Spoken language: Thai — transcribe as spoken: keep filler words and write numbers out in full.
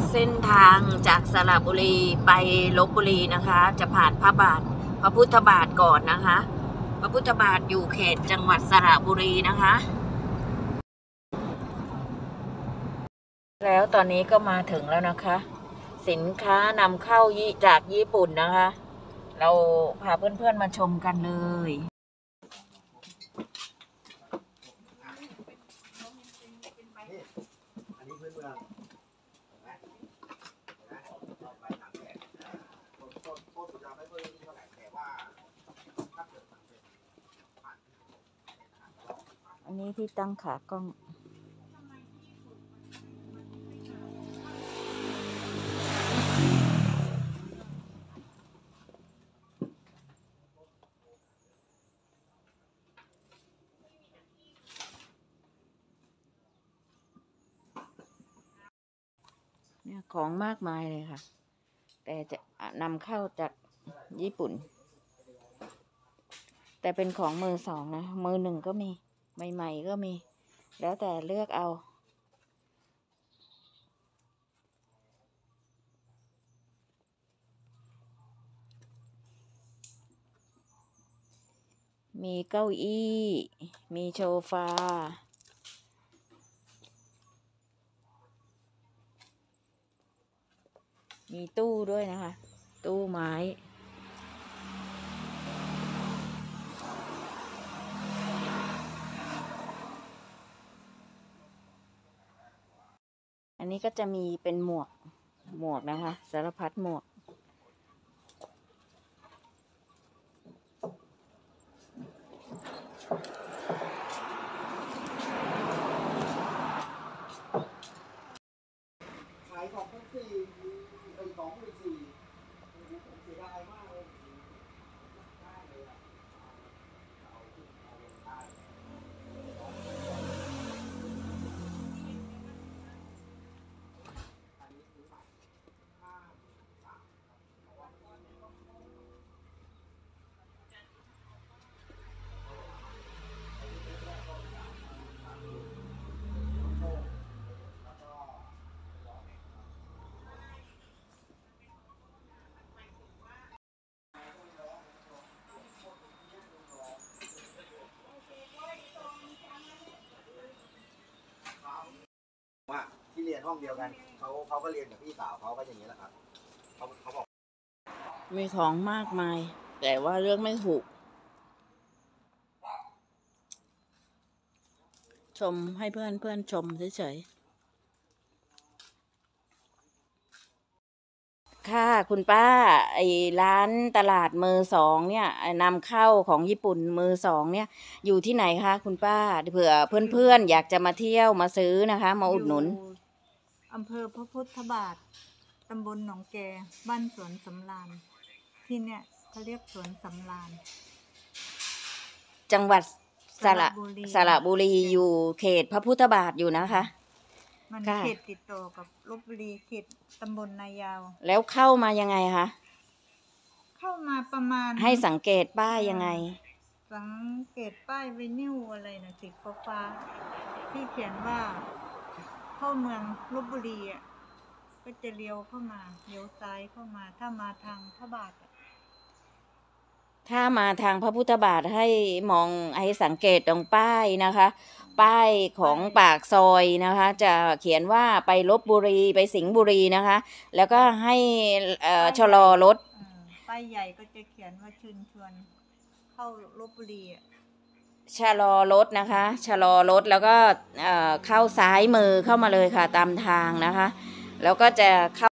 เส้นทางจากสระบุรีไปลพบุรีนะคะ จะผ่านพระบาทพระพุทธบาทก่อนนะคะ พระพุทธบาทอยู่เขตจังหวัดสระบุรีนะคะ แล้วตอนนี้ก็มาถึงแล้วนะคะ สินค้านำเข้าจากญี่ปุ่นนะคะ เราพาเพื่อนๆมาชมกันเลยอันนี้ที่ตั้งขากล้องเนี่ยของมากมายเลยค่ะแต่จะนำเข้าจากญี่ปุ่นแต่เป็นของมือสองนะมือหนึ่งก็มีใหม่ๆก็มีแล้วแต่เลือกเอามีเก้าอี้มีโซฟามีตู้ด้วยนะคะตู้ไม้อันนี้ก็จะมีเป็นหมวกหมวกนะคะสารพัดหมวกขายของทั้งสี่ไอ้ของอีกสี่เสียดายมากเลยว่าที่เรียนห้องเดียวกันเขาเขาก็เรียนกับพี่สาวเขาก็อย่างนี้แหละครับเขาเขาบอกมีของมากมายแต่ว่าเลือกไม่ถูกชมให้เพื่อนเพื่อนชมเฉยๆค่ะคุณป้าไอ้ร้านตลาดมือสองเนี่ยนำเข้าของญี่ปุ่นมือสองเนี่ยอยู่ที่ไหนคะคุณป้าเผื่อเพื่อนๆอยากจะมาเที่ยวมาซื้อนะคะมาอุดหนุนอำเภอพระพุทธบาทตำบลหนองแกบ้านสวนสำราญที่เนี่ยเขาเรียกสวนสำราญจังหวัดสระสระบุรีอยู่เขตพระพุทธบาทอยู่นะคะมันเขตติดต่อกับลพบุรีเขตตำบลนายาวแล้วเข้ามายังไงคะเข้ามาประมาณให้สังเกตป้ายยังไงสังเกตป้ายไวนิวอะไรนะสีฟ้าที่เขียนว่าเข้าเมืองลพบุรีอ่ะก็จะเลี้ยวเข้ามาเลี้ยวซ้ายเข้ามาถ้ามาทางพระบาทถ้ามาทางพระพุทธบาทให้มองให้สังเกตตรงป้ายนะคะป้ายของปากซอยนะคะจะเขียนว่าไปลพบุรีไปสิงห์บุรีนะคะแล้วก็ให้ชะลอรถป้ายใหญ่ก็จะเขียนว่าเชิญชวนเข้าลพบุรีชะลอรถนะคะชะลอรถแล้วก็เข้าซ้ายมือเข้ามาเลยค่ะตามทางนะคะแล้วก็จะเข้า